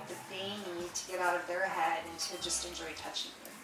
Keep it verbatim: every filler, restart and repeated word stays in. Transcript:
that they need to get out of their head and to just enjoy touching you.